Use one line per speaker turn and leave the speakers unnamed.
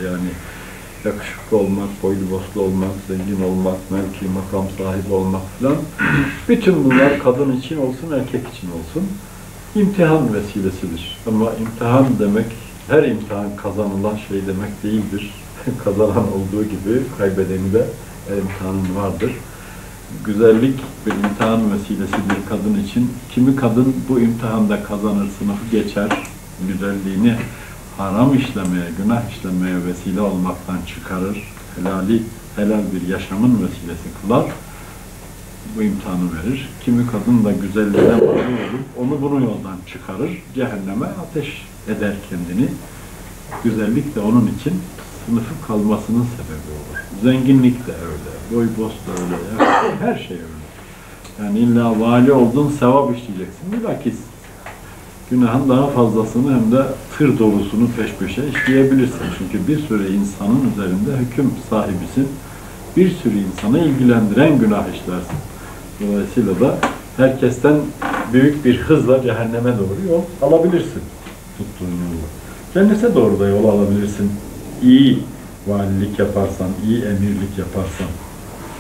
Yani yakışıklı olmak, boylu boslu olmak, zengin olmak, mevki, makam sahibi olmak falan. Bütün bunlar kadın için olsun, erkek için olsun imtihan vesilesidir. Ama imtihan demek, her imtihan kazanılan şey demek değildir. Kazanan olduğu gibi kaybedeni de her imtihanın vardır. Güzellik bir imtihan vesilesidir kadın için. Kimi kadın bu imtihanda kazanır, sınıfı geçer, güzelliğini haram işlemeye, günah işlemeye vesile olmaktan çıkarır, helal bir yaşamın vesilesi kılar, bu imtihanı verir. Kimi kadın da güzelliğine mağrur olup onu bunu yoldan çıkarır, cehenneme ateş eder kendini. Güzellik de onun için sınıfı kalmasının sebebi olur. Zenginlik de öyle, boy boz da öyle, her şey öyle. Yani illa vali oldun, sevap işleyeceksin. Bilakis günahın daha fazlasını hem de tır dolusunu peş peşe işleyebilirsin. Çünkü bir sürü insanın üzerinde hüküm sahibisin. Bir sürü insanı ilgilendiren günah işlersin. Dolayısıyla da herkesten büyük bir hızla cehenneme doğru yol alabilirsin. Tuttuğun yolu. Cennete doğru da yol alabilirsin. İyi valilik yaparsan, iyi emirlik yaparsan.